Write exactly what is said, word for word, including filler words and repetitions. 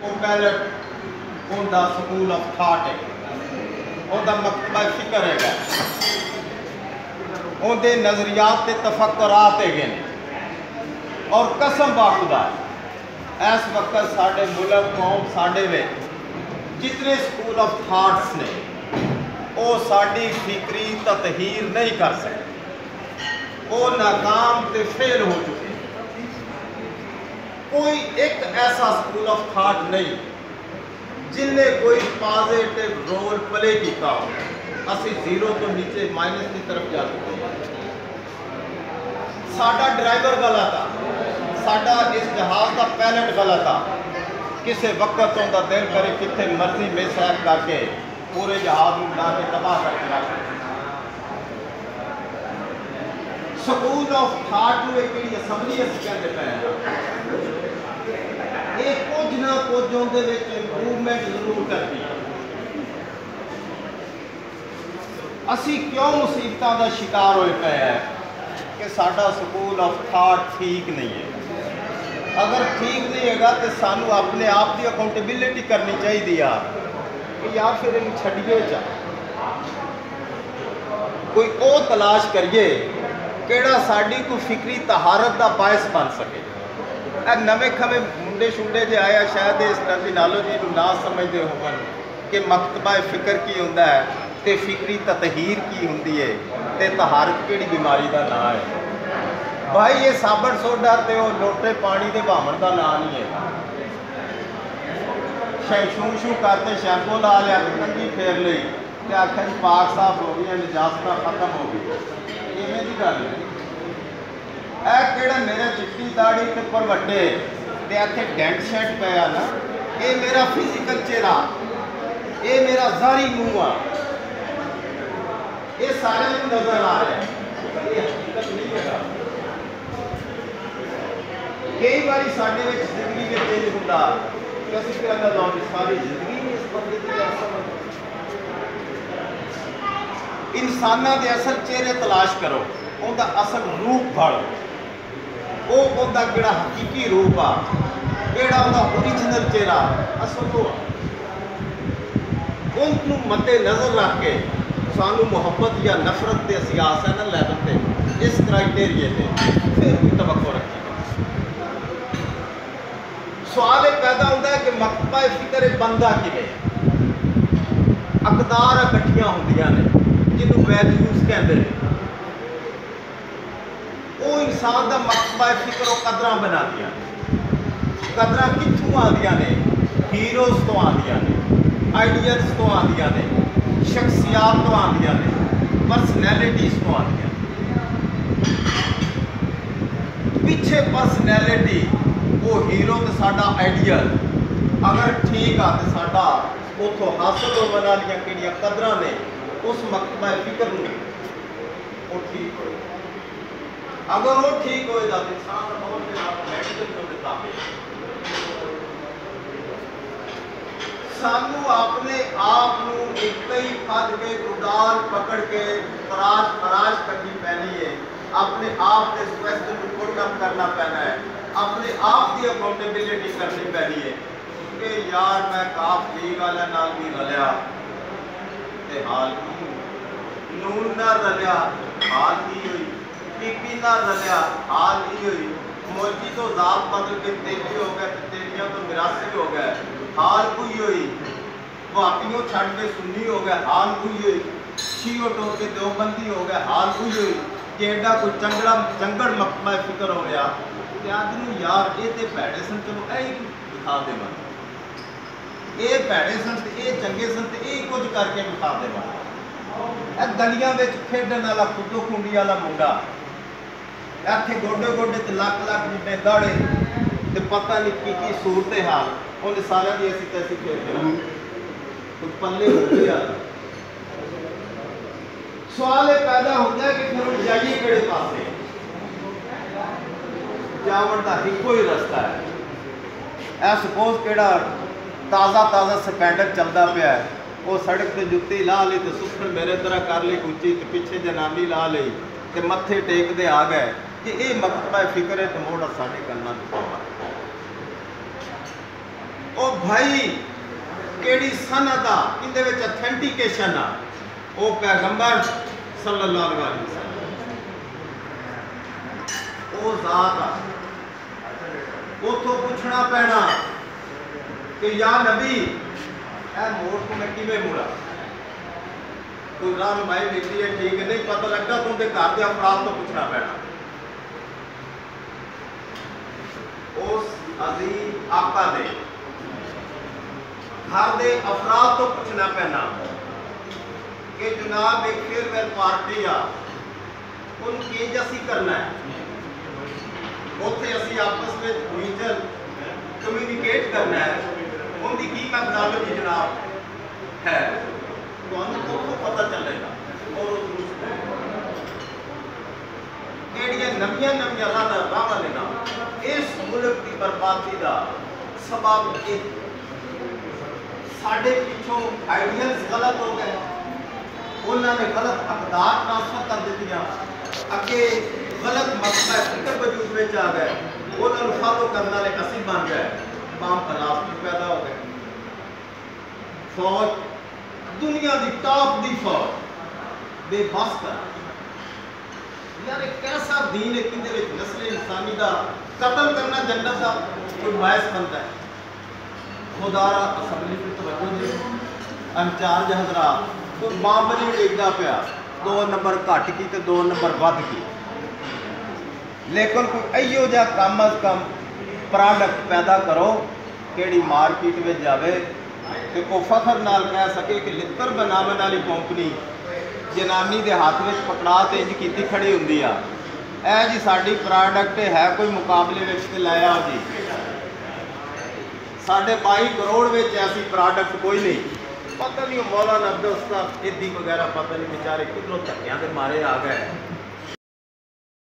वो पैलेट उनका school of thought है, उनका मकतबा फिक्र है, उनके नज़रियात ते तफक्कुरात है। और कसम बाखुदा इस वक्त साढ़े मुल्क कौम साढ़े में जितने स्कूल ऑफ थाट्स ने वो साड़ी फिक्री ततहीर नहीं कर सकते, वो नाकाम ते फेल हो चुके। कोई एक ऐसा स्कूल ऑफ थाट नहीं जिन्हें कोई पॉजिटिव रोल प्ले किया हो। असी जीरो तो नीचे माइनस की तरफ जा चुके हैं। साडा ड्राइवर गलत आ, साडा इस जहाज का पैलेट गलत आ। किसी वक्त उनका दिल करे कितने मर्जी मिसहैप करके पूरे जहाज में उड़ा के तबाह करके रख। स्कूल ऑफ थाट में एक असम्बली अस कहते पे ये कुछ ना कुछ उनके इंप्रूवमेंट जरूर करती है। असी क्यों मुसीबतों का शिकार होए पे है कि साडा स्कूल ऑफ थाट ठीक नहीं है। अगर ठीक नहीं है तो सानू अपने आप की अकाउंटेबिलिटी करनी चाहिए यार, कि यार फिर इन छड़िए चा कोई ओ तलाश करिए केड़ा साड़ी कोई फिक्री तहारत का बायस बन सके। नवे खवे मुंडे शुंडे जो आया शायद इस टर्मिनोलॉजी को ना समझते हो कि मकतबा फिक्र की होंदा है ते फिक्री ततहीर की होंदी है ते तहारत केड़ी बीमारी का ना है। भाई ये साबण सोडा ते वो लोटे पानी के भावण का ना नहीं है। शू शू करते शैम्पू ला लिया कंघी फेर ली ते आखिर पाक साफ हो गई, निजाजत खत्म हो गई। इवें की गल है। ए केड़ा मेरा चिट्टी दाड़ी ते परवटे ते इत्थे डेंट शैट पिया ना, ये मेरा फिजिकल चेहरा, ये मेरा जारी मुँह आ, ये सारे नजर आ रहे हैं, ये हकीकत नहीं है। कई बार साढ़े जिंदगी में चेंज होता कि असं क्या लौट सारी जिंदगी में इस बंदे की समझ। इंसाना के असल चेहरे तलाश करो, उनका असल रूप फड़ो, वो उनका केड़ा हकीकी रूप आ, केड़ा उनका ओरिजिनल चेहरा असल वो उनको मद्दे नज़र रख के सानू मुहब्बत या नफरत के सियास है ना लैवल पे इस क्राइटेरिए से फिर कोई तवक्को रखी। सवाल एक पैदा होता है कि मकतबा फिक्र बनता किवें। अकदार इकट्ठियां होंदियां ने जिन्होंने वैल्यूज कहते हैं, वो इंसान का मकतबा फिक्र और कदर बनादियां। कदर कित्थों आदियां ने? हीरोज तो आदियां ने, आइडियल्स तो आदियां ने, शख्सियात तो आदियां ने, पर्सनैलिटीज तो आदियां। पिछे पर्सनैलिटी वो हीरो तो साडा आइडियल अगर ठीक आ तो साडा उतों हासिल होने वाली किहड़ियां कदरां ने उस मकतबा फिक्र में वो ठीक हो। अगर वो ठीक हो तो इंसान सानू अपने आप एक ही फज के उड़ाल पकड़ के तराश फराश करनी पैनी है। अपने आप के क्वेश्चन को पुट अप करना पैना है, अपने आप की अकाउंटेबिलिटी करनी पैनी है कि यार मैं काफ लीग वाले नाल भी रलिया ते हाल की, नून ना रलिया हाल की हुई, पीपी ना रलिया हाल की हुई, मोची तो जात बदल के तेजी हो गए, तेजियां तो मिरासी हो गए हाल कोई हुई, वापियों छड़ के सुन्नी हो गए हाल कोई हुई, शीओ टोर के देवबंदी हो गए हाल कोई हुई, केड़ा कोई चंगड़ा चंगड़ मकतबा फिक्र हो गया आदमी यार ये तो भैड़े सन, चलो यही दिखा दे मन, ये भैड़े सन ये चंगे सन तो यही कुछ करके दिखा दे मन। गलियां में खेडन वाला खुदो खुंडी वाला मुंडा इतने गोडे गोडे तो लख लख जिन्ने दाड़े तो पता नहीं की की सूरत हाल उन सारे की ऐसी तैसी खेलते तो पल्ले हो गया। सवाल ये पैदा होता है कि फिर जाइए किहड़े पासे? जावन का इको ही रास्ता है। ए सपोज केड़ा ताज़ा ताज़ा स्पैंडर चलता पाया है, वो सड़क से जुत्ती ला ली तो सुखन मेरे तरह कर ली उच्ची तो पिछे जनानी ला ली तो मत्थे टेकते आ गए कि ये मकतबा फिक्र है तो मोड़ा साढ़े गल्लां ओ भाई केड़ी सनद आ इहदे विच अथेंटिकेशन आ ओ पैगंबर सल्लल्लाहु अलैहि वसल्लम ओ जात आ उतो पूछना पैना कि या नबी ए मोड़ को मैं किवें मुड़ा कोई राह माई देखती है ठीक है नहीं पता लगता तो उनके घर के अफराद तो पूछना पैना उस अजीम आका दे घर के अफराद तो पूछना पैना कि जनाब एक फेयरवेल पार्टी आ उन किंज असी करना है उत्थे असी आपस में म्यूचुअल कम्यूनिकेट करना है उनकी की मैथोडोलॉजी जनाब है तो पता चलेगा और नविया नविया राह लेना इस मुल्क की बर्बादी का सबब साढ़े पिछों आइडियल्स गलत हो गए उन्होंने गलत अकदार ट्रांसफर कर दिया अगे गलत मसला फिक्र वजूद में आ गए उन्होंने फॉलो करने वाले असी बन गए बाम खिलाफ पैदा हो गए फौज दुनिया की टॉप की फौज बेबस कर यार एक कैसा दीन है कि नस्ल इंसानी का कत्ल करना जन्नत का कोई बायस बनता है खुदारा असम्बली की तवज्जो दे इंचार्ज हजरात तो मामले देखता पाया दो नंबर घट की तो दो नंबर वध की लेकिन कोई इहो जिहा कम अज कम प्रोडक्ट पैदा करो कि मार्केट में जाए तो को फखर नाल कह सके कि लित्र बनाने वाली कंपनी जनानी के हाथ में पकड़ा तो इंज की खड़ी होंगी आ ए जी साड़ी प्रोडक्ट है कोई मुकाबले में तो लै आओ जी साढ़े बाई करोड़ में ऐसी प्रोडक्ट कोई नहीं पता नहीं मौलाना अब्दुल उस्ताद इदी वगैरह पता नहीं बेचारे किधरों धक्कियां के मारे आ गए